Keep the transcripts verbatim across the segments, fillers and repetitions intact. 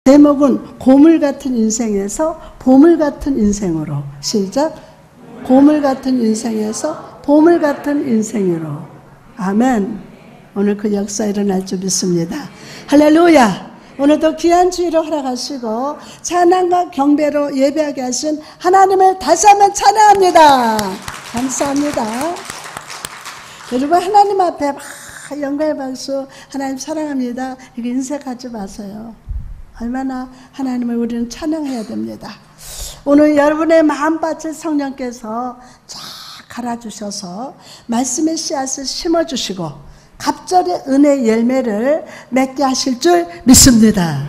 제목은 고물 같은 인생에서 보물 같은 인생으로. 시작. 고물 같은 인생에서 보물 같은 인생으로. 아멘. 오늘 그 역사 일어날 줄 믿습니다. 할렐루야. 오늘도 귀한 주일을 허락하시고 찬양과 경배로 예배하게 하신 하나님을 다시 한번 찬양합니다. 감사합니다. 여러분, 하나님 앞에 막 영광의 박수, 하나님 사랑합니다, 이렇게 인색하지 마세요. 얼마나 하나님을 우리는 찬양해야 됩니다. 오늘 여러분의 마음밭을 성령께서 쫙 갈아주셔서 말씀의 씨앗을 심어주시고 갑절의 은혜의 열매를 맺게 하실 줄 믿습니다.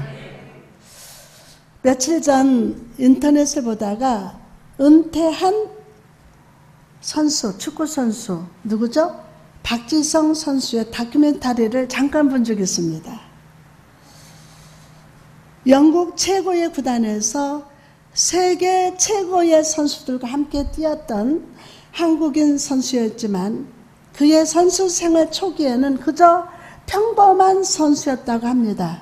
며칠 전 인터넷을 보다가 은퇴한 선수, 축구 선수 누구죠? 박지성 선수의 다큐멘터리를 잠깐 본 적이 있습니다. 영국 최고의 구단에서 세계 최고의 선수들과 함께 뛰었던 한국인 선수였지만 그의 선수 생활 초기에는 그저 평범한 선수였다고 합니다.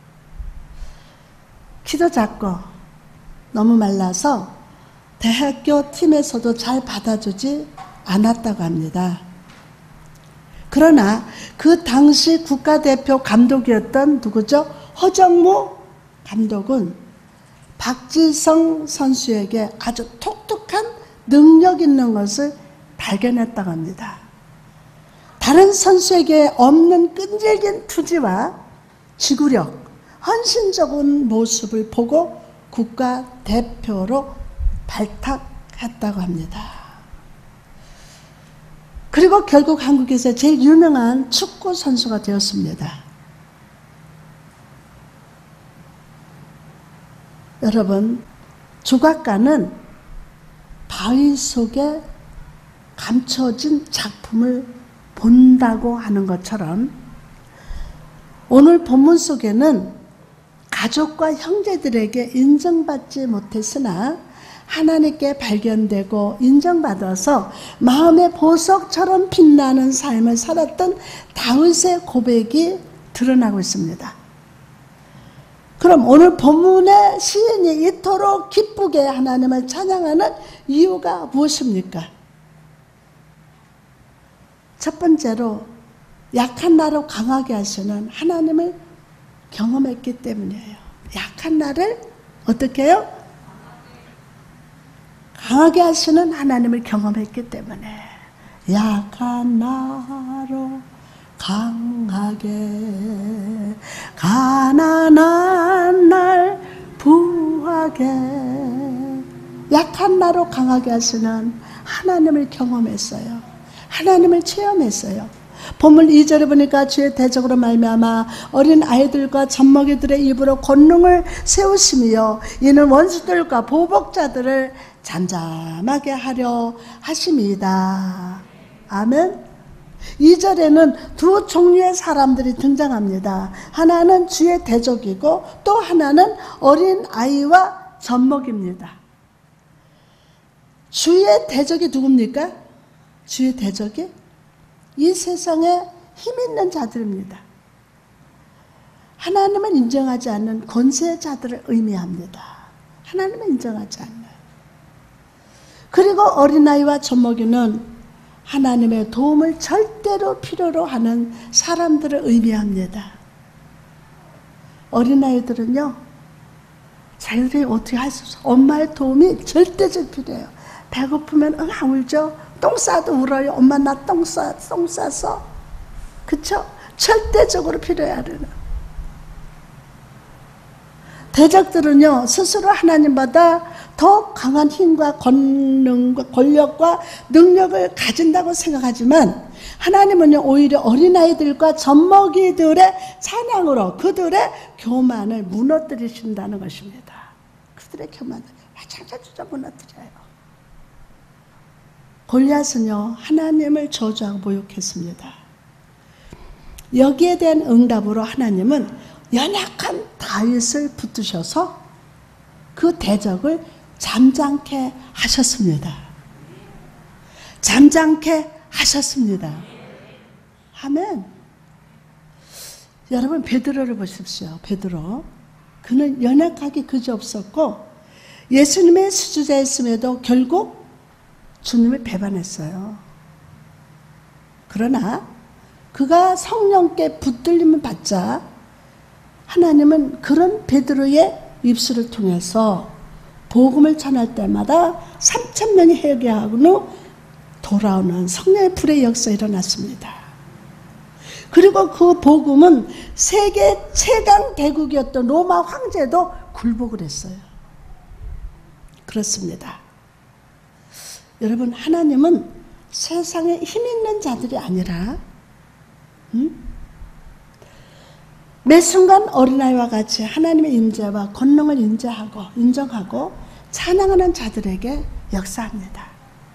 키도 작고 너무 말라서 대학교 팀에서도 잘 받아주지 않았다고 합니다. 그러나 그 당시 국가대표 감독이었던 누구죠? 허정무 감독은 박지성 선수에게 아주 독특한 능력 있는 것을 발견했다고 합니다. 다른 선수에게 없는 끈질긴 투지와 지구력, 헌신적인 모습을 보고 국가대표로 발탁했다고 합니다. 그리고 결국 한국에서 제일 유명한 축구 선수가 되었습니다. 여러분, 조각가는 바위 속에 감춰진 작품을 본다고 하는 것처럼 오늘 본문 속에는 가족과 형제들에게 인정받지 못했으나 하나님께 발견되고 인정받아서 마음의 보석처럼 빛나는 삶을 살았던 다윗의 고백이 드러나고 있습니다. 그럼 오늘 본문의 시인이 이토록 기쁘게 하나님을 찬양하는 이유가 무엇입니까? 첫 번째로 약한 나로 강하게 하시는 하나님을 경험했기 때문이에요. 약한 나를 어떻게 해요? 강하게 하시는 하나님을 경험했기 때문에. 약한 나로 강하게, 가난한 날 부하게. 약한 나로 강하게 하시는 하나님을 경험했어요. 하나님을 체험했어요. 본문 이 절에 보니까 주의 대적으로 말미암아 어린 아이들과 젖먹이들의 입으로 권능을 세우시며 이는 원수들과 보복자들을 잠잠하게 하려 하심이다. 아멘. 이 절에는 두 종류의 사람들이 등장합니다. 하나는 주의 대적이고 또 하나는 어린 아이와 젖먹입니다. 주의 대적이 누굽니까? 주의 대적이 이 세상에 힘 있는 자들입니다. 하나님을 인정하지 않는 권세자들을 의미합니다. 하나님을 인정하지 않는. 그리고 어린아이와 젖먹이는 하나님의 도움을 절대로 필요로 하는 사람들을 의미합니다. 어린아이들은요, 자기들이 어떻게 할 수 없어. 엄마의 도움이 절대적 필요해요. 배고프면 응, 안 울죠? 똥 싸도 울어요. 엄마 나 똥 싸, 똥 싸서. 그쵸? 절대적으로 필요해야 하는. 대적들은요, 스스로 하나님보다 더 강한 힘과 권능과 권력과 능력을 가진다고 생각하지만 하나님은요, 오히려 어린아이들과 젖먹이들의 찬양으로 그들의 교만을 무너뜨리신다는 것입니다. 그들의 교만을 와장창 무너뜨려요. 골리앗은요, 하나님을 저주하고 모욕했습니다. 여기에 대한 응답으로 하나님은 연약한 다윗을 붙드셔서 그 대적을 잠잠케 하셨습니다. 잠잠케 하셨습니다. 아멘. 여러분, 베드로를 보십시오. 베드로. 그는 연약하기 그지없었고 예수님의 수주자였음에도 결국 주님을 배반했어요. 그러나 그가 성령께 붙들림을 받자 하나님은 그런 베드로의 입술을 통해서 복음을 전할 때마다 삼천 명이 회개하고 돌아오는 성령의 불의 역사가 일어났습니다. 그리고 그 복음은 세계 최강 대국이었던 로마 황제도 굴복을 했어요. 그렇습니다. 여러분, 하나님은 세상에 힘 있는 자들이 아니라 음? 매 순간 어린아이와 같이 하나님의 임재와 권능을 인정하고 인정하고 찬양하는 자들에게 역사합니다.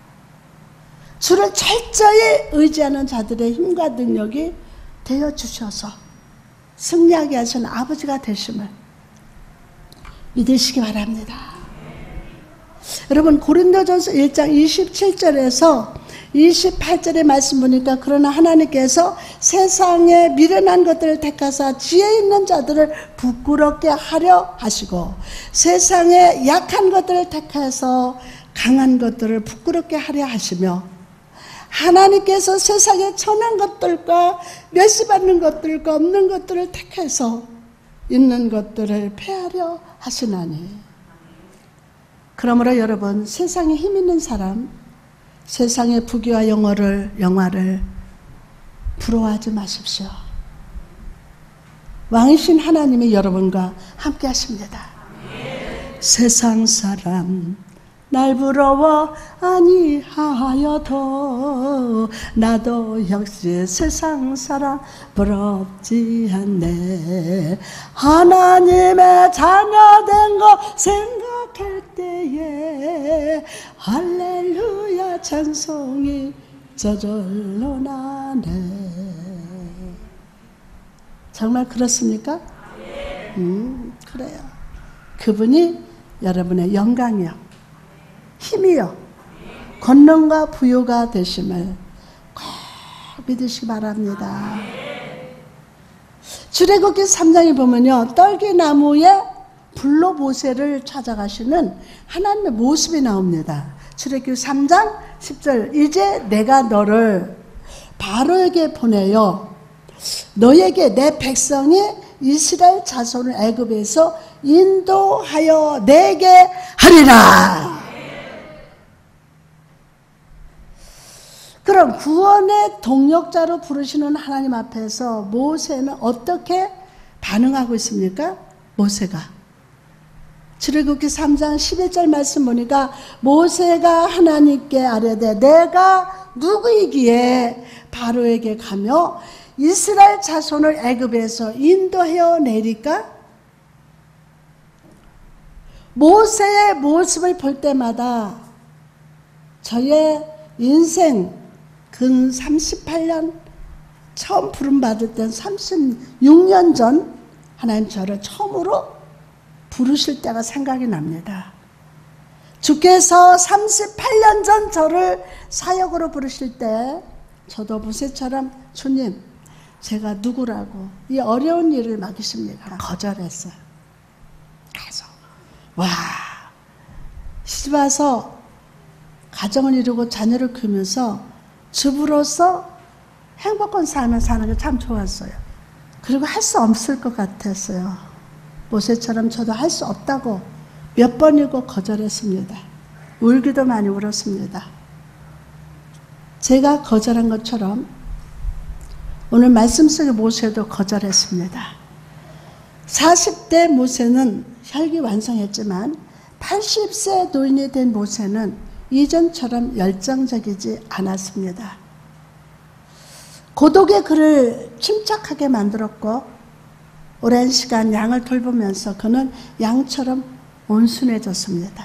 주를 철저히 의지하는 자들의 힘과 능력이 되어 주셔서 승리하게 하시는 아버지가 되심을 믿으시기 바랍니다. 여러분, 고린도전서 일 장 이십칠 절에서 이십팔 절의 말씀 보니까 그러나 하나님께서 세상에 미련한 것들을 택하사 지혜 있는 자들을 부끄럽게 하려 하시고 세상에 약한 것들을 택해서 강한 것들을 부끄럽게 하려 하시며 하나님께서 세상에 천한 것들과 멸시받는 것들과 없는 것들을 택해서 있는 것들을 폐하려 하시나니. 그러므로 여러분, 세상에 힘 있는 사람, 세상의 부귀와 영화를, 영화를 부러워하지 마십시오. 왕이신 하나님이 여러분과 함께 하십니다. 세상 사람 날 부러워 아니하여도 나도 역시 세상 사람 부럽지 않네. 하나님의 자녀된 거 생각할 때에 할렐루야 찬송이 저절로 나네. 정말 그렇습니까? 음, 그래요. 그분이 여러분의 영광이요, 힘이요, 권능과 부요가 되심을 꼭 믿으시기 바랍니다. 출애굽기 삼 장에 보면요, 떨기나무에 불로 모세를 찾아가시는 하나님의 모습이 나옵니다. 출애굽기 삼 장 십 절, 이제 내가 너를 바로에게 보내요 너에게 내 백성이 이스라엘 자손을 애굽에서 인도하여 내게 하리라. 그럼 구원의 동력자로 부르시는 하나님 앞에서 모세는 어떻게 반응하고 있습니까? 모세가 출애굽기 삼 장 십일 절 말씀 보니까 모세가 하나님께 아뢰되 내가 누구이기에 바로에게 가며 이스라엘 자손을 애굽에서 인도하여 내리까? 모세의 모습을 볼 때마다 저의 인생 근 삼십팔 년 처음 부름받을 땐 삼십육 년 전 하나님 저를 처음으로 부르실 때가 생각이 납니다. 주께서 삼십팔 년 전 저를 사역으로 부르실 때 저도 모세처럼 주님 제가 누구라고 이 어려운 일을 맡기십니까? 거절했어요. 계속 와 시집 와서 가정을 이루고 자녀를 키우면서 주부로서 행복한 삶을 사는 게 참 좋았어요. 그리고 할 수 없을 것 같았어요. 모세처럼 저도 할 수 없다고 몇 번이고 거절했습니다. 울기도 많이 울었습니다. 제가 거절한 것처럼 오늘 말씀 속의 모세도 거절했습니다. 사십 대 모세는 혈기완성했지만 팔십 세 노인이 된 모세는 이전처럼 열정적이지 않았습니다. 고독의 그를 침착하게 만들었고 오랜 시간 양을 돌보면서 그는 양처럼 온순해졌습니다.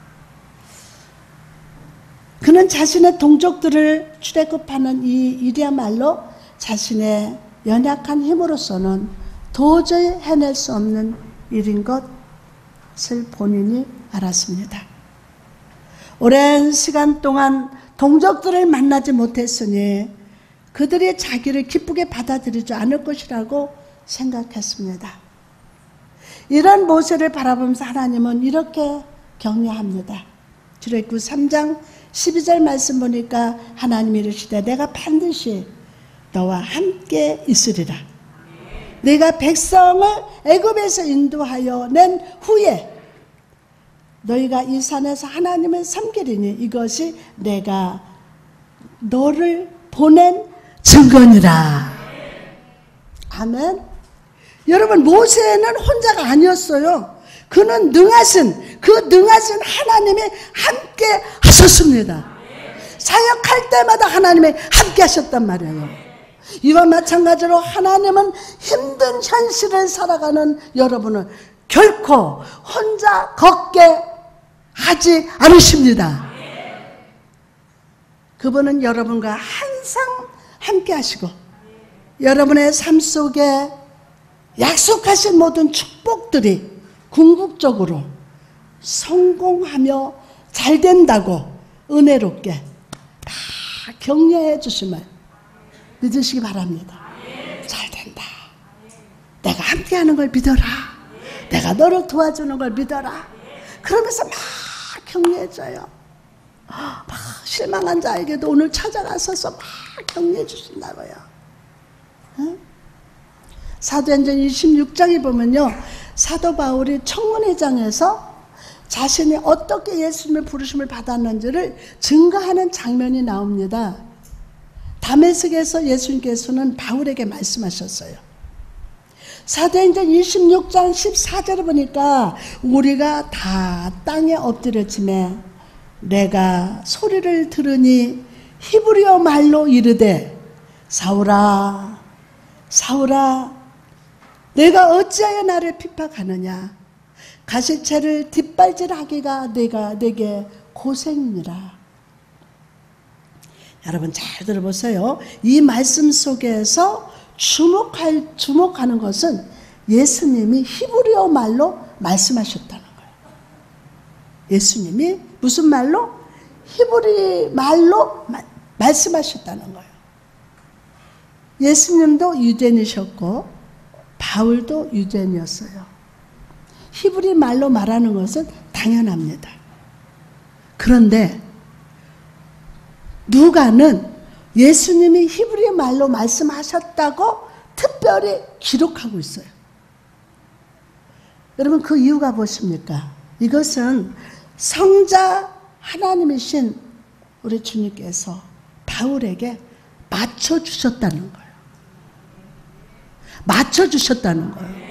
그는 자신의 동족들을 출애굽하는 이 일이야말로 자신의 연약한 힘으로서는 도저히 해낼 수 없는 일인 것을 본인이 알았습니다. 오랜 시간 동안 동족들을 만나지 못했으니 그들이 자기를 기쁘게 받아들이지 않을 것이라고 생각했습니다. 이런 모세를 바라보면서 하나님은 이렇게 격려합니다. 출애굽기 삼 장 십이 절 말씀 보니까 하나님이 이르시되 내가 반드시 너와 함께 있으리라. 내가 백성을 애굽에서 인도하여 낸 후에 너희가 이 산에서 하나님을 섬기리니 이것이 내가 너를 보낸 증거니라. 아멘. 여러분, 모세는 혼자가 아니었어요. 그는 능하신, 그 능하신 하나님이 함께 하셨습니다. 사역할 때마다 하나님이 함께 하셨단 말이에요. 이와 마찬가지로 하나님은 힘든 현실을 살아가는 여러분을 결코 혼자 걷게 하지 않으십니다. 그분은 여러분과 항상 함께 하시고 여러분의 삶 속에 약속하신 모든 축복들이 궁극적으로 성공하며 잘 된다고 은혜롭게 다 격려해 주심을 믿으시기 바랍니다. 잘 된다. 내가 함께하는 걸 믿어라. 내가 너를 도와주는 걸 믿어라. 그러면서 막 격려해줘요. 막 실망한 자에게도 오늘 찾아가서서 막 격려해 주신다고요. 응? 사도행전 이십육 장에 보면요, 사도 바울이 청문회장에서 자신이 어떻게 예수님의 부르심을 받았는지를 증거하는 장면이 나옵니다. 다메섹에서 예수님께서는 바울에게 말씀하셨어요. 사도행전 이십육 장 십사 절을 보니까 우리가 다 땅에 엎드려지매 내가 소리를 들으니 히브리어 말로 이르되 사울아 사울아 내가 어찌하여 나를 핍박하느냐 가시채를 뒷발질하기가 내가 내게 고생이니라. 여러분 잘 들어보세요. 이 말씀 속에서 주목할, 주목하는 것은 예수님이 히브리어 말로 말씀하셨다는 거예요. 예수님이 무슨 말로? 히브리 말로 마, 말씀하셨다는 거예요. 예수님도 유대인이셨고 바울도 유대인이었어요. 히브리 말로 말하는 것은 당연합니다. 그런데 누가는 예수님이 히브리 말로 말씀하셨다고 특별히 기록하고 있어요. 여러분 그 이유가 무엇입니까? 이것은 성자 하나님이신 우리 주님께서 바울에게 맞춰주셨다는 거예요. 맞춰주셨다는 거예요.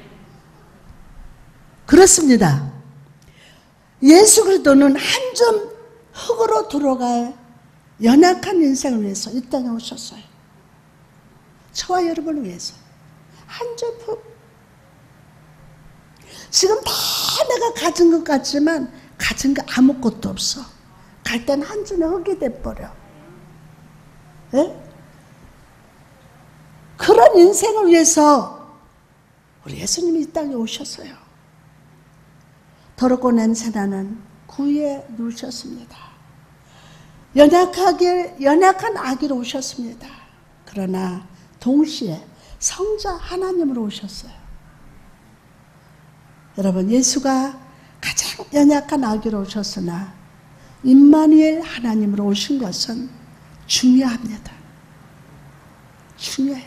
그렇습니다. 예수 그리스도는 한 점 흙으로 들어갈 연약한 인생을 위해서 이 땅에 오셨어요. 저와 여러분을 위해서 한 점 흙. 지금 다 내가 가진 것 같지만 가진 거 아무것도 없어. 갈 때는 한 점의 흙이 돼버려. 네? 그런 인생을 위해서 우리 예수님이 이 땅에 오셨어요. 더럽고 냄새나는 구유에 누우셨습니다. 연약하게, 연약한 아기로 오셨습니다. 그러나 동시에 성자 하나님으로 오셨어요. 여러분 예수가 가장 연약한 아기로 오셨으나 임마누엘 하나님으로 오신 것은 중요합니다. 중요해요.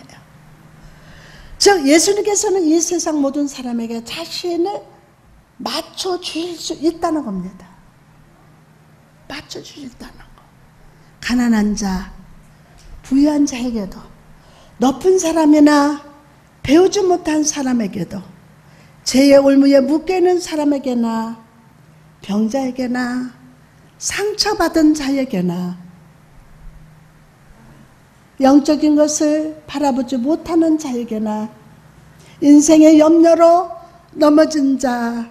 즉 예수님께서는 이 세상 모든 사람에게 자신을 맞춰주실 수 있다는 겁니다. 맞춰주실 수 있다는 거. 가난한 자, 부유한 자에게도 높은 사람이나 배우지 못한 사람에게도 죄의 올무에 묶여있는 사람에게나 병자에게나 상처받은 자에게나 영적인 것을 바라보지 못하는 자에게나 인생의 염려로 넘어진 자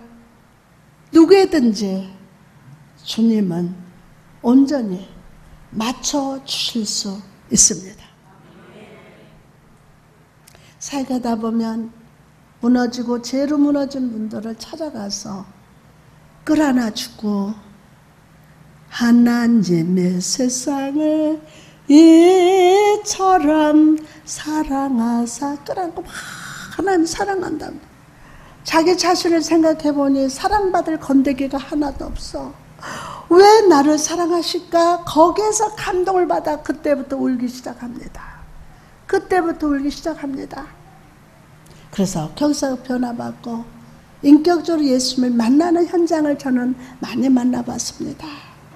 누구에든지 주님은 온전히 맞춰주실 수 있습니다. 살가다 보면 무너지고 죄로 무너진 분들을 찾아가서 끌어안아주고 하나님의 세상을 이처럼 사랑하사 끌어안고 막 하나님 사랑한다고 자기 자신을 생각해 보니 사랑받을 건더기가 하나도 없어. 왜 나를 사랑하실까? 거기에서 감동을 받아 그때부터 울기 시작합니다. 그때부터 울기 시작합니다. 그래서 경사가 변화받고 인격적으로 예수님을 만나는 현장을 저는 많이 만나봤습니다.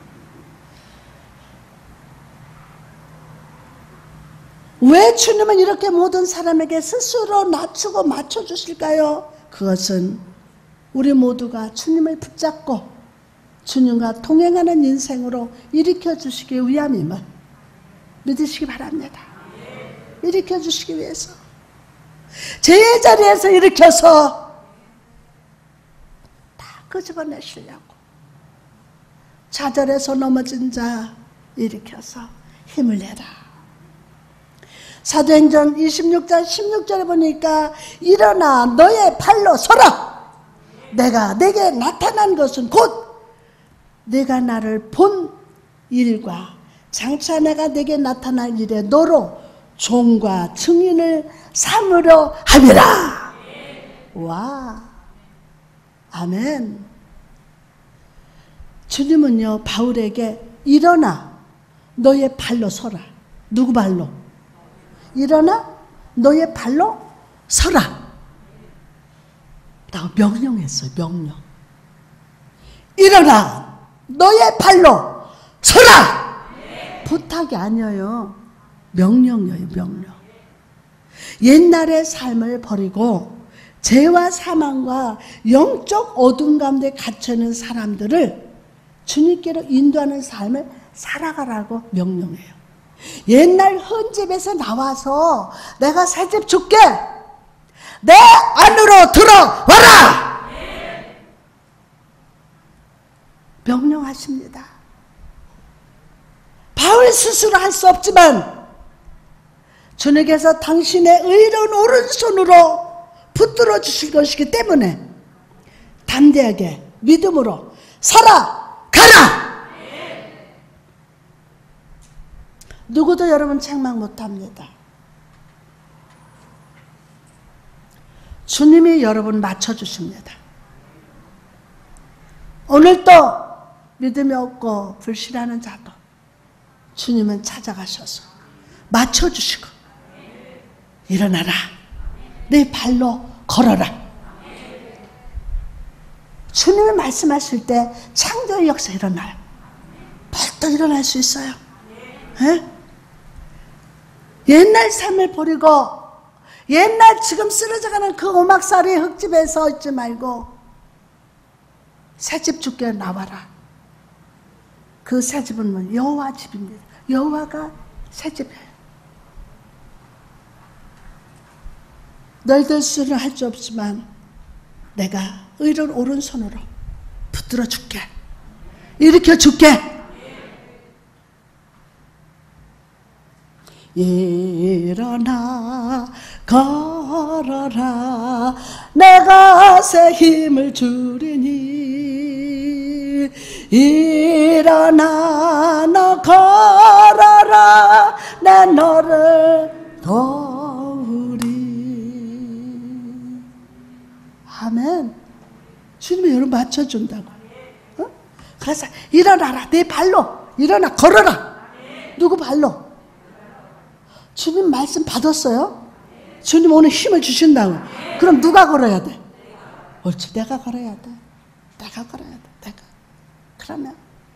왜 주님은 이렇게 모든 사람에게 스스로 낮추고 맞춰주실까요? 그것은 우리 모두가 주님을 붙잡고 주님과 동행하는 인생으로 일으켜 주시기 위함임을 믿으시기 바랍니다. 일으켜 주시기 위해서 제자리에서 일으켜서 다 끄집어내시려고 좌절해서 넘어진 자 일으켜서 힘을 내라. 사도행전 이십육 장 십육 절에 보니까 일어나 너의 발로 서라. 내가 내게 나타난 것은 곧 내가 나를 본 일과 장차 내가 내게 나타날 일에 너로 종과 증인을 삼으려 함이라. 와, 아멘. 주님은요 바울에게 일어나 너의 발로 서라. 누구 발로? 일어나 너의 발로 서라 라고 명령했어요. 명령. 일어나 너의 발로 서라. 부탁이 아니에요. 명령이에요. 명령. 옛날의 삶을 버리고 죄와 사망과 영적 어둠 가운데 갇혀있는 사람들을 주님께로 인도하는 삶을 살아가라고 명령해요. 옛날 헌집에서 나와서 내가 새 집 줄게. 내 안으로 들어와라. 명령하십니다. 바울 스스로 할 수 없지만 주님께서 당신의 의로운 오른손으로 붙들어 주실 것이기 때문에 담대하게 믿음으로 살아가라. 누구도 여러분 책망 못합니다. 주님이 여러분 맞춰주십니다. 오늘도 믿음이 없고 불신하는 자도 주님은 찾아가셔서 맞춰주시고 일어나라. 내 발로 걸어라. 주님이 말씀하실 때 창조의 역사 일어나요. 벌떡 일어날 수 있어요. 에? 옛날 삶을 버리고 옛날 지금 쓰러져가는 그 오막살이 흙집에 서 있지 말고 새집 줄게 나와라. 그 새집은 뭐 여호와 집입니다. 여호와가 새집이에요. 너희들 수는 할 수 없지만 내가 의로운 오른손으로 붙들어 줄게. 일으켜 줄게. 일어나 걸어라. 내가 새 힘을 주리니. 일어나 너 걸어라. 내 너를 도우리. 아멘. 주님이 여러분 맞춰준다고. 어? 그래서 일어나라. 내 발로 일어나 걸어라. 누구 발로? 주님 말씀 받았어요? 주님 오늘 힘을 주신다고. 그럼 누가 걸어야 돼? 옳지, 내가 걸어야 돼. 내가 걸어야 돼. 내가. 그러면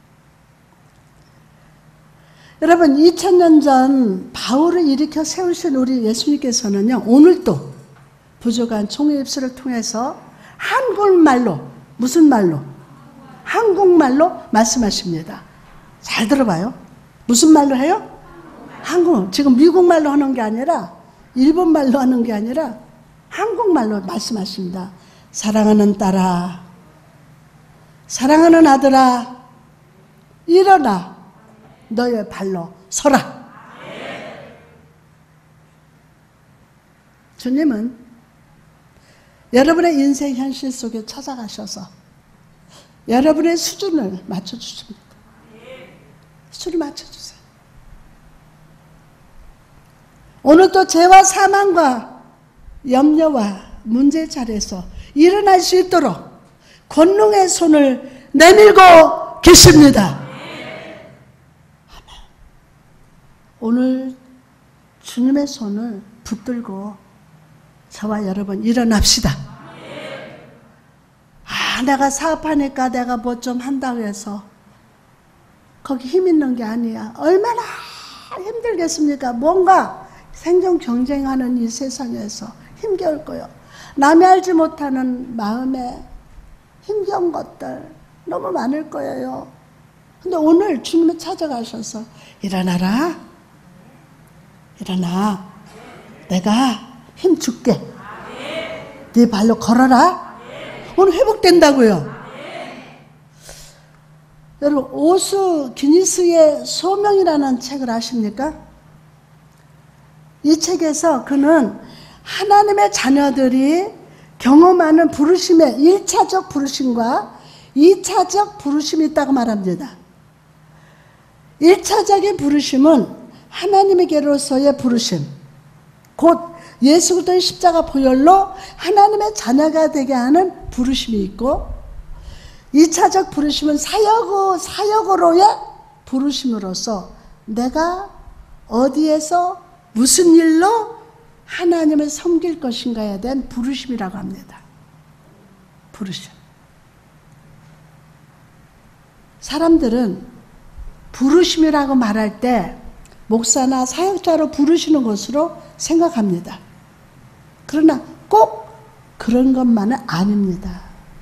여러분 이천 년 전 바울을 일으켜 세우신 우리 예수님께서는요 오늘도 부족한 종의 입술을 통해서 한국말로, 무슨 말로? 한국말로 말씀하십니다. 잘 들어봐요. 무슨 말로 해요? 한국, 지금 미국말로 하는 게 아니라 일본말로 하는 게 아니라 한국말로 말씀하십니다. 사랑하는 딸아, 사랑하는 아들아, 일어나 너의 발로 서라. 주님은 여러분의 인생 현실 속에 찾아가셔서 여러분의 수준을 맞춰주십니다. 수준을 맞춰주세요. 오늘도 죄와 사망과 염려와 문제 자리에서 일어날 수 있도록 권능의 손을 내밀고 계십니다. 오늘 주님의 손을 붙들고 저와 여러분 일어납시다. 아, 내가 사업하니까 내가 뭐 좀 한다고 해서 거기 힘 있는 게 아니야. 얼마나 힘들겠습니까? 뭔가 생존 경쟁하는 이 세상에서 힘겨울 거요. 남이 알지 못하는 마음에 힘겨운 것들 너무 많을 거예요. 근데 오늘 주님이 찾아가셔서 일어나라. 일어나. 내가 힘 줄게. 네 발로 걸어라. 오늘 회복된다고요. 여러분, 오수 기니스의 소명이라는 책을 아십니까? 이 책에서 그는 하나님의 자녀들이 경험하는 부르심의 일차적 부르심과 이차적 부르심이 있다고 말합니다. 일차적인 부르심은 하나님에게로서의 부르심, 곧 예수 그리스도의 십자가 보혈로 하나님의 자녀가 되게 하는 부르심이 있고, 이차적 부르심은 사역, 사역으로의 부르심으로서 내가 어디에서 무슨 일로 하나님을 섬길 것인가에 대한 부르심이라고 합니다. 부르심. 사람들은 부르심이라고 말할 때 목사나 사역자로 부르시는 것으로 생각합니다. 그러나 꼭 그런 것만은 아닙니다.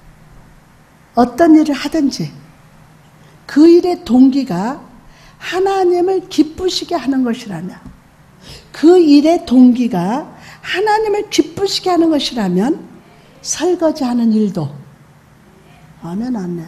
어떤 일을 하든지 그 일의 동기가 하나님을 기쁘시게 하는 것이라면, 그 일의 동기가 하나님을 기쁘시게 하는 것이라면 설거지하는 일도, 아멘, 아멘.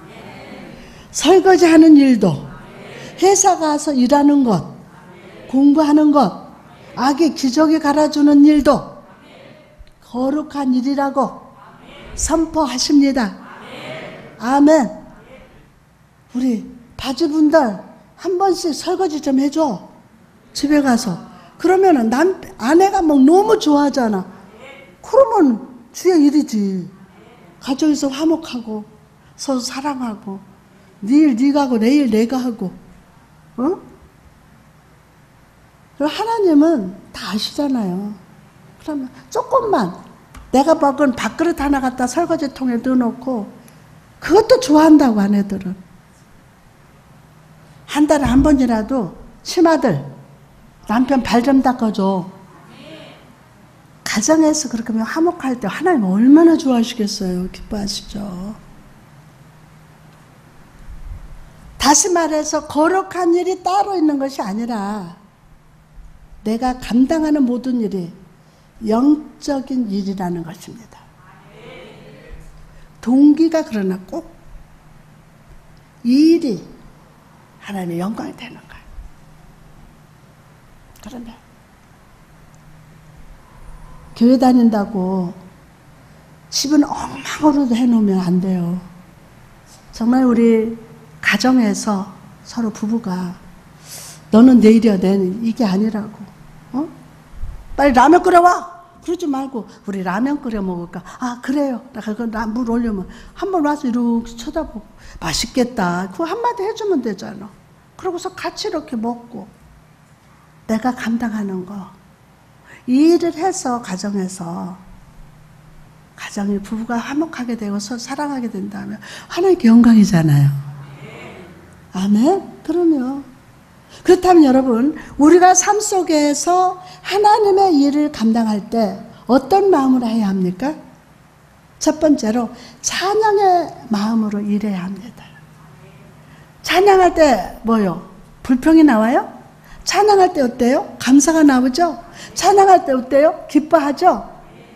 설거지하는 일도, 회사 가서 일하는 것, 공부하는 것, 아기 기저귀 갈아주는 일도 거룩한 일이라고 선포하십니다. 아멘. 우리 바지분들 한 번씩 설거지 좀 해줘. 집에 가서. 그러면은 남, 아내가 막 너무 좋아하잖아. 그러면 주의 일이지. 가정에서 화목하고 서로 사랑하고 내일 네가 하고 내일 내가 하고, 어? 하나님은 다 아시잖아요. 그러면 조금만 내가 먹은 밥그릇 하나 갖다 설거지통에 넣어놓고, 그것도 좋아한다고 아내들은. 한 달에 한 번이라도 치마들 남편 발 좀 닦아줘. 가정에서 그렇게 하면 화목할 때 하나님 얼마나 좋아하시겠어요. 기뻐하시죠. 다시 말해서 거룩한 일이 따로 있는 것이 아니라 내가 감당하는 모든 일이 영적인 일이라는 것입니다. 동기가 그러나 꼭 이 일이 하나님의 영광이 되는 거예요. 그러면 교회 다닌다고 집은 엉망으로 해놓으면 안 돼요. 정말 우리 가정에서 서로 부부가 너는 내일이야 내일 이게 아니라고, 어? 빨리 라면 끓여와. 그러지 말고 우리 라면 끓여 먹을까? 아 그래요. 나 물 올려면 한 번 와서 이렇게 쳐다보고 맛있겠다. 그거 한마디 해주면 되잖아. 그러고서 같이 이렇게 먹고 내가 감당하는 거 이 일을 해서 가정에서 가정이 부부가 화목하게 되고 서로 사랑하게 된다면 하나님께 영광이잖아요. 아멘? 그럼요. 그렇다면 여러분, 우리가 삶 속에서 하나님의 일을 감당할 때 어떤 마음으로 해야 합니까? 첫 번째로 찬양의 마음으로 일해야 합니다. 찬양할 때 뭐요? 불평이 나와요? 찬양할 때 어때요? 감사가 나오죠? 찬양할 때 어때요? 기뻐하죠?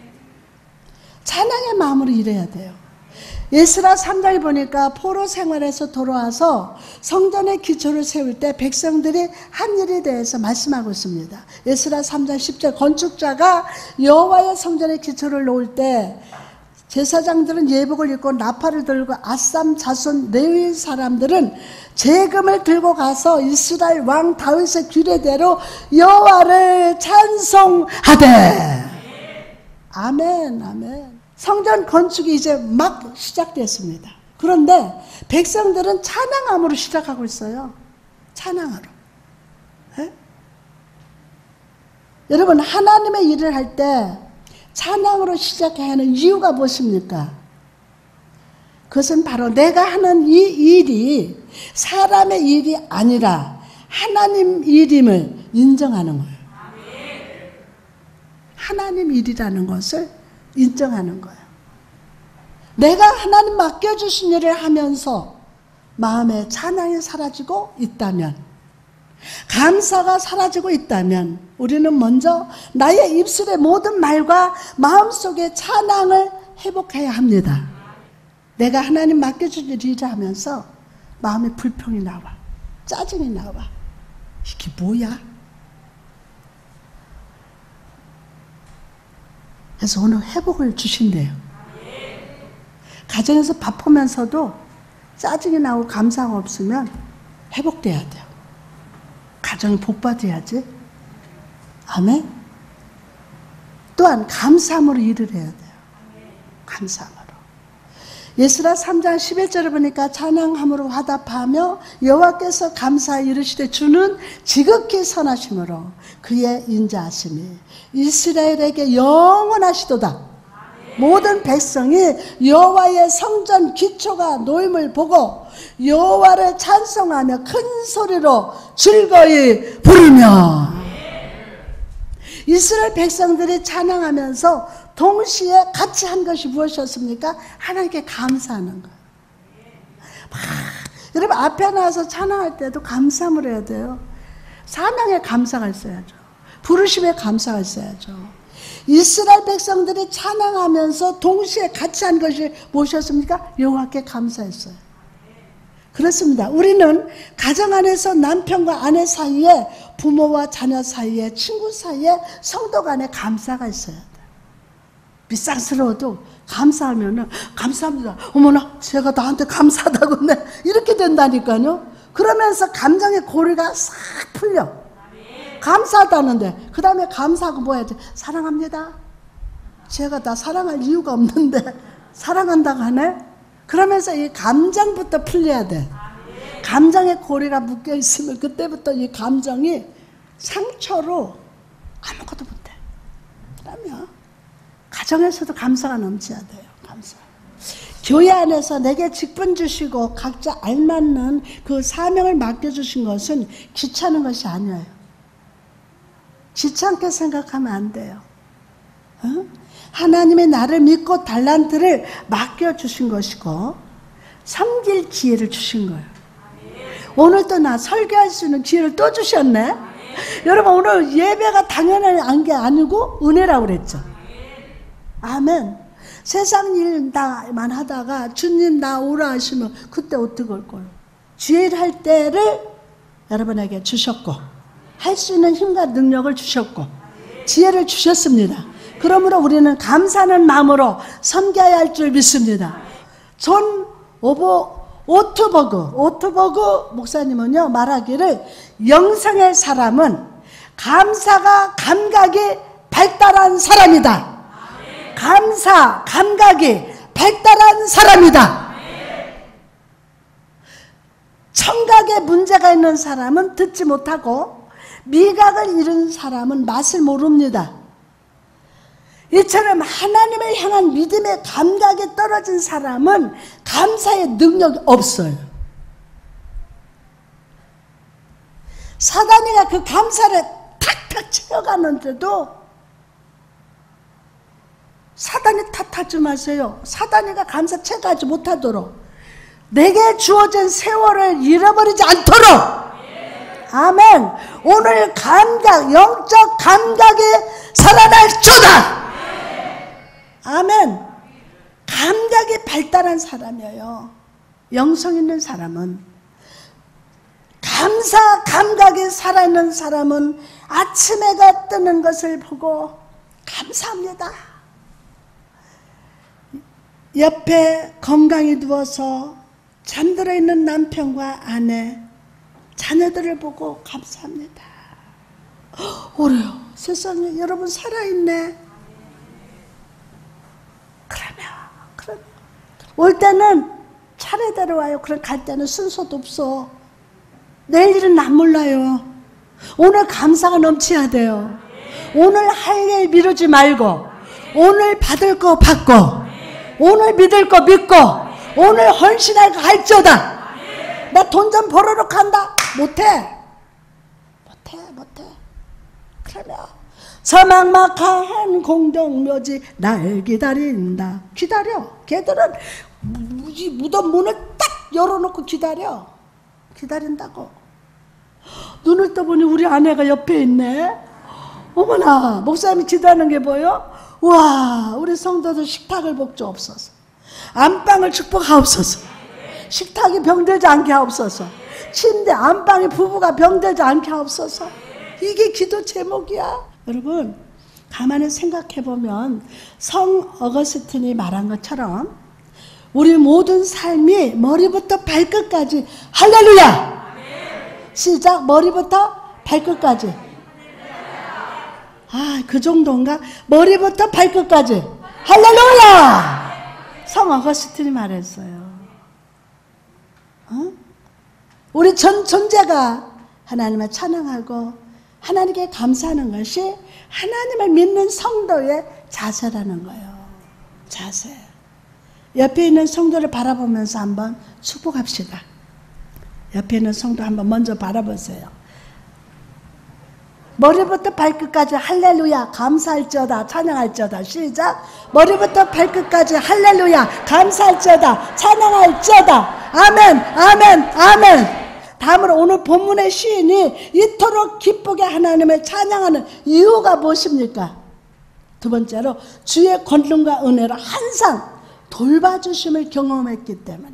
찬양의 마음으로 일해야 돼요. 에스라 삼 장에 보니까 포로 생활에서 돌아와서 성전의 기초를 세울 때 백성들이 한 일에 대해서 말씀하고 있습니다. 에스라 삼 장 십 절, 건축자가 여호와의 성전의 기초를 놓을 때 제사장들은 예복을 입고 나팔을 들고 아삼 자손 레위 사람들은 재금을 들고 가서 이스라엘 왕 다윗의 규례대로 여호와를 찬송하되. 아멘, 아멘. 성전 건축이 이제 막 시작됐습니다. 그런데 백성들은 찬양함으로 시작하고 있어요. 찬양으로. 네? 여러분, 하나님의 일을 할 때 찬양으로 시작해야 하는 이유가 무엇입니까? 그것은 바로 내가 하는 이 일이 사람의 일이 아니라 하나님 일임을 인정하는 거예요. 하나님 일이라는 것을 인정하는 거예요. 내가 하나님 맡겨주신 일을 하면서 마음에 찬양이 사라지고 있다면, 감사가 사라지고 있다면 우리는 먼저 나의 입술의 모든 말과 마음속의 찬양을 회복해야 합니다. 내가 하나님 맡겨준 일을 하면서 마음에 불평이 나와, 짜증이 나와. 이게 뭐야? 그래서 오늘 회복을 주신대요. 가정에서 밥하면서도 짜증이 나고 감사가 없으면 회복돼야 돼요. 가정이 복받아야지. 아멘. 또한 감사함으로 일을 해야 돼요. 감사함으로. 예스라 삼 장 십일 절을 보니까 찬양함으로 화답하며 여호와께서 감사히 이르시되 주는 지극히 선하심으로 그의 인자하심이 이스라엘에게 영원하시도다. 모든 백성이 여호와의 성전 기초가 놓임을 보고 여호와를 찬송하며 큰 소리로 즐거이 부르며. 이스라엘 백성들이 찬양하면서 동시에 같이 한 것이 무엇이었습니까? 하나님께 감사하는 거예요. 막, 여러분 앞에 나와서 찬양할 때도 감사함을 해야 돼요. 사명에 감사가 있어야죠. 부르심에 감사가 있어야죠. 이스라엘 백성들이 찬양하면서 동시에 같이 한 것이 무엇이었습니까? 여호와께 감사했어요. 그렇습니다. 우리는 가정 안에서 남편과 아내 사이에, 부모와 자녀 사이에, 친구 사이에, 성도 간에 감사가 있어야 돼요. 비싼스러워도 감사하면은 감사합니다. 어머나 제가 나한테 감사하다고 네 이렇게 된다니까요. 그러면서 감정의 고리가 싹 풀려. 감사하다는데 그 다음에 감사하고 뭐 해야 돼? 사랑합니다. 제가 나 사랑할 이유가 없는데 사랑한다고 하네? 그러면서 이 감정부터 풀려야 돼. 감정의 고리가 묶여있으면 그때부터 이 감정이 상처로 아무것도 못해. 그러면 가정에서도 감사가 넘쳐야 돼요. 감사. 교회 안에서 내게 직분 주시고 각자 알맞는 그 사명을 맡겨주신 것은 귀찮은 것이 아니에요. 귀찮게 생각하면 안 돼요. 어? 하나님이 나를 믿고 달란트를 맡겨주신 것이고 섬길 기회를 주신 거예요. 오늘 또 나 설교할 수 있는 기회를 또 주셨네. 여러분 오늘 예배가 당연한 게 아니고 은혜라고 그랬죠. 아멘. 세상 일 다만 하다가 주님 나 오라 하시면 그때 어떻게 할 거예요? 주일 할 때를 여러분에게 주셨고 할 수 있는 힘과 능력을 주셨고 지혜를 주셨습니다. 그러므로 우리는 감사하는 마음으로 섬겨야 할 줄 믿습니다. 존 오버 오트버그 오트버그 목사님은요 말하기를 영성의 사람은 감사가 감각이 발달한 사람이다. 감사 감각이 발달한 사람이다. 청각에 문제가 있는 사람은 듣지 못하고 미각을 잃은 사람은 맛을 모릅니다. 이처럼 하나님을 향한 믿음의 감각이 떨어진 사람은 감사의 능력이 없어요. 사단이가 그 감사를 탁탁 채워가는데도 사단이 탓하지 마세요. 사단이가 감사 채가지 못하도록 내게 주어진 세월을 잃어버리지 않도록 아멘. 오늘 감각, 영적 감각이 살아날지어다. 아멘. 감각이 발달한 사람이에요. 영성 있는 사람은, 감사 감각이 살아있는 사람은 아침 해가 뜨는 것을 보고 감사합니다. 옆에 건강히 누워서 잠들어 있는 남편과 아내, 자녀들을 보고 감사합니다. 오래요. 세상에 여러분 살아있네. 그러면 올 때는 차례대로 와요. 그럼 갈 때는 순서도 없어. 내일 일은 안 몰라요. 오늘 감사가 넘쳐야 돼요. 오늘 할 일 미루지 말고, 오늘 받을 거 받고, 오늘 믿을 거 믿고, 오늘 헌신할 거 할저다. 나 돈 좀 벌어러 간다. 못해. 못해, 못해. 그러면 서막막한 공동묘지 날 기다린다. 기다려. 걔들은 무덤 문을 딱 열어놓고 기다려. 기다린다고. 눈을 떠보니 우리 아내가 옆에 있네. 어머나, 목사님이 기다리는 게 보여? 와, 우리 성도들 식탁을 복주옵소서. 안방을 축복하옵소서. 식탁이 병들지 않게 하옵소서. 침대, 안방에 부부가 병들지 않게 하옵소서. 이게 기도 제목이야. 여러분, 가만히 생각해보면 성 어거스틴이 말한 것처럼 우리 모든 삶이 머리부터 발끝까지 할렐루야! 시작, 머리부터 발끝까지. 아, 그 정도인가? 머리부터 발끝까지 할렐루야! 성 어거스틴이 말했어요. 어? 우리 전 존재가 하나님을 찬양하고 하나님께 감사하는 것이 하나님을 믿는 성도의 자세라는 거예요. 자세. 옆에 있는 성도를 바라보면서 한번 축복합시다. 옆에 있는 성도 한번 먼저 바라보세요. 머리부터 발끝까지 할렐루야 감사할지어다 찬양할지어다. 시작. 머리부터 발끝까지 할렐루야 감사할지어다 찬양할지어다. 아멘 아멘 아멘. 다음으로 오늘 본문의 시인이 이토록 기쁘게 하나님을 찬양하는 이유가 무엇입니까? 두 번째로 주의 권능과 은혜로 항상 돌봐주심을 경험했기 때문에.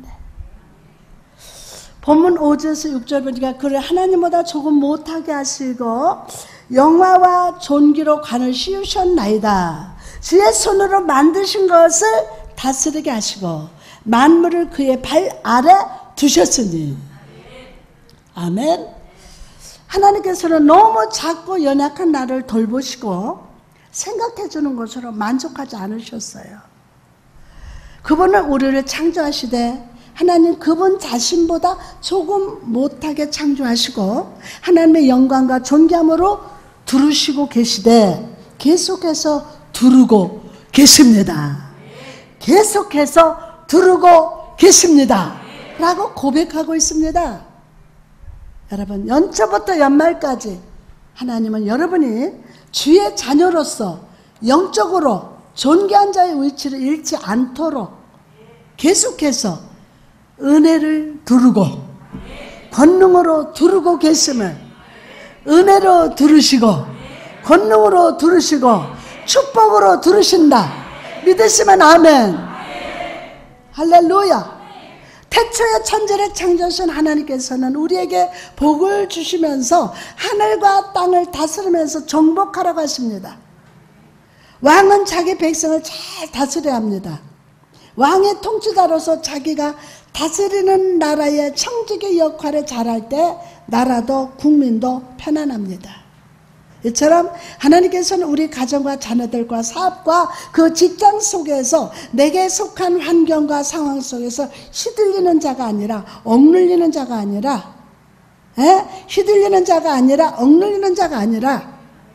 본문 오 절에서 육 절 보니까 그를 하나님보다 조금 못하게 하시고 영화와 존귀로 관을 씌우셨나이다. 주의 손으로 만드신 것을 다스리게 하시고 만물을 그의 발 아래 두셨으니. 아멘. 하나님께서는 너무 작고 연약한 나를 돌보시고 생각해 주는 것으로 만족하지 않으셨어요. 그분은 우리를 창조하시되 하나님 그분 자신보다 조금 못하게 창조하시고 하나님의 영광과 존귀함으로 두르시고 계시되 계속해서 두르고 계십니다. 계속해서 두르고 계십니다. 라고 고백하고 있습니다. 여러분, 연초부터 연말까지 하나님은 여러분이 주의 자녀로서 영적으로 존귀한 자의 위치를 잃지 않도록 계속해서 은혜를 두르고 권능으로 두르고 계심을 은혜로 두르시고 권능으로 두르시고 축복으로 두르신다. 믿으시면 아멘. 할렐루야. 태초에 천지를 창조하신 하나님께서는 우리에게 복을 주시면서 하늘과 땅을 다스리면서 정복하라고 하십니다. 왕은 자기 백성을 잘 다스려야 합니다. 왕의 통치자로서 자기가 다스리는 나라의 청지기 역할을 잘할 때 나라도 국민도 편안합니다. 이처럼 하나님께서는 우리 가정과 자녀들과 사업과 그 직장 속에서 내게 속한 환경과 상황 속에서 휘둘리는 자가 아니라 억눌리는 자가 아니라 에? 휘둘리는 자가 아니라 억눌리는 자가 아니라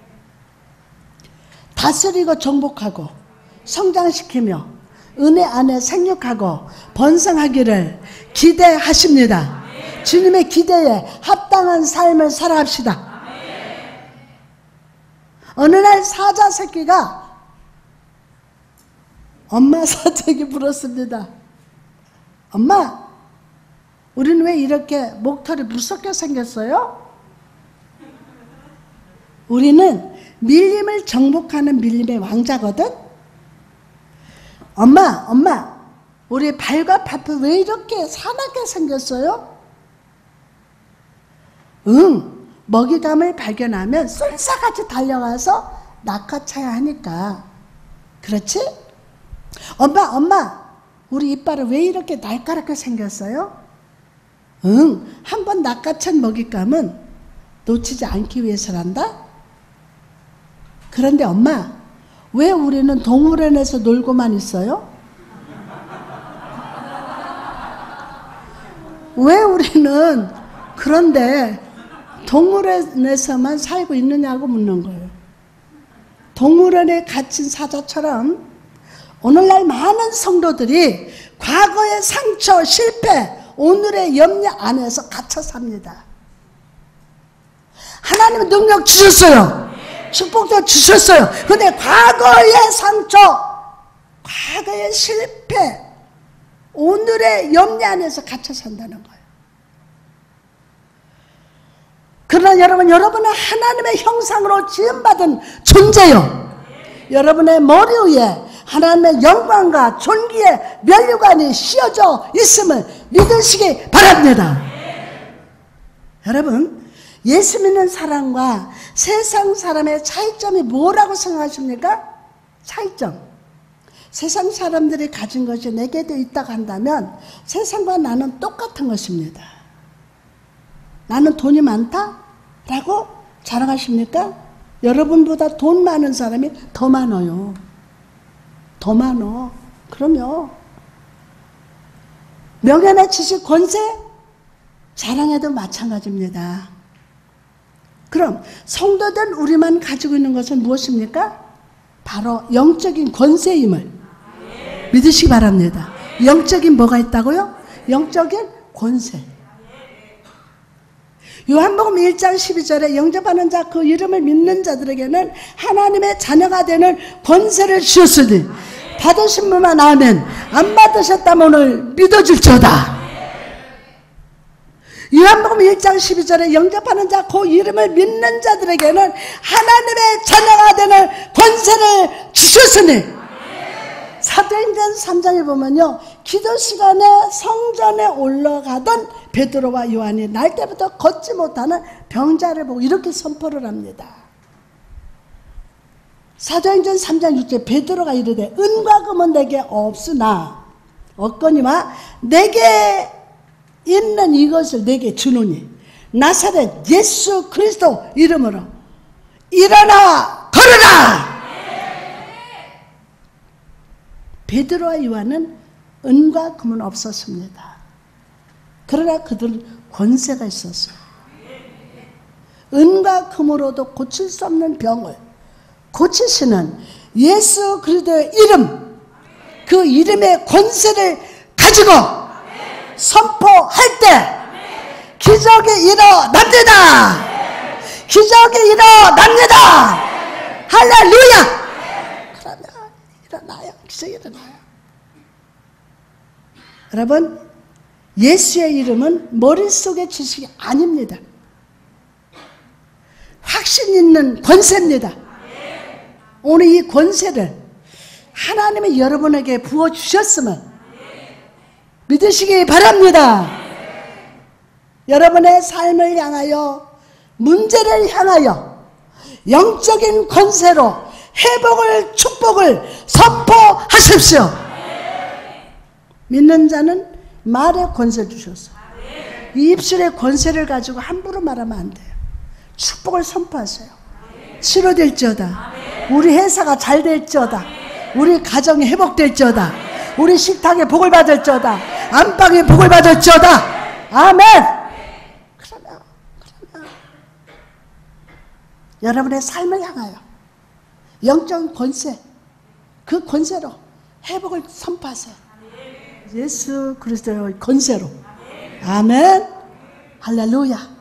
다스리고 정복하고 성장시키며 은혜 안에 생육하고 번성하기를 기대하십니다. 주님의 기대에 합당한 삶을 살아갑시다. 어느 날 사자 새끼가 엄마 사자에게 물었습니다. 엄마, 우리는 왜 이렇게 목털이 무섭게 생겼어요? 우리는 밀림을 정복하는 밀림의 왕자거든? 엄마, 엄마, 우리 발과 발끝 왜 이렇게 사납게 생겼어요? 응. 먹이감을 발견하면 쏠사같이 달려가서 낚아채야 하니까. 그렇지? 엄마, 엄마, 우리 이빨은 왜 이렇게 날카롭게 생겼어요? 응, 한번 낚아챈 먹잇감은 놓치지 않기 위해서란다? 그런데 엄마, 왜 우리는 동물원에서 놀고만 있어요? 왜 우리는 그런데 동물원에서만 살고 있느냐고 묻는 거예요. 동물원에 갇힌 사자처럼 오늘날 많은 성도들이 과거의 상처, 실패, 오늘의 염려 안에서 갇혀 삽니다. 하나님은 능력 주셨어요. 축복도 주셨어요. 그런데 과거의 상처, 과거의 실패, 오늘의 염려 안에서 갇혀 산다는 거예요. 그러나 여러분, 여러분은 하나님의 형상으로 지음받은 존재요. 여러분의 머리 위에 하나님의 영광과 존귀의 면류관이 씌워져 있음을 믿으시기 바랍니다. 여러분, 예수 믿는 사람과 세상 사람의 차이점이 뭐라고 생각하십니까? 차이점. 세상 사람들이 가진 것이 내게도 있다고 한다면 세상과 나는 똑같은 것입니다. 나는 돈이 많다? 라고 자랑하십니까? 여러분보다 돈 많은 사람이 더 많아요. 더 많어. 그럼요. 명예나 지식, 권세 자랑해도 마찬가지입니다. 그럼 성도된 우리만 가지고 있는 것은 무엇입니까? 바로 영적인 권세임을 믿으시기 바랍니다. 영적인 뭐가 있다고요? 영적인 권세. 요한복음 일 장 십이 절에 영접하는 자, 그 이름을 믿는 자들에게는 하나님의 자녀가 되는 권세를 주셨으니 받으신 분만 아멘, 안 받으셨다면 오늘 믿어줄지어다. 요한복음 일 장 십이 절에 영접하는 자, 그 이름을 믿는 자들에게는 하나님의 자녀가 되는 권세를 주셨으니. 사도행전 삼 장에 보면요, 기도 시간에 성전에 올라가던 베드로와 요한이 날 때부터 걷지 못하는 병자를 보고 이렇게 선포를 합니다. 사도행전 삼 장 육 절, 베드로가 이르되 은과 금은 내게 없으나 없거니와 내게 있는 이것을 내게 주노니 나사렛 예수 그리스도 이름으로 일어나 걸으라. 베드로와 요한은 은과 금은 없었습니다. 그러나 그들은 권세가 있었어요. 은과 금으로도 고칠 수 없는 병을 고치시는 예수 그리스도의 이름, 그 이름의 권세를 가지고 선포할 때 기적이 일어납니다. 기적이 일어납니다. 할렐루야. 그러면 일어나요. 기적이 일어나요. 여러분, 예수의 이름은 머릿속의 지식이 아닙니다. 확신 있는 권세입니다. 오늘 이 권세를 하나님이 여러분에게 부어주셨음을 믿으시기 바랍니다. 여러분의 삶을 향하여, 문제를 향하여 영적인 권세로 회복을, 축복을 선포하십시오. 믿는 자는 말의 권세 주셨어요. 이 입술의 권세를 가지고 함부로 말하면 안 돼요. 축복을 선포하세요. 치료될지어다. 우리 회사가 잘 될지어다. 우리 가정이 회복될지어다. 우리 식탁에 복을 받을지어다. 안방에 복을 받을지어다. 아멘. 그러면, 그러면 여러분의 삶을 향하여 영적 권세, 그 권세로 회복을 선포하세요. 예수 그리스도의 권세로. 아멘. 할렐루야.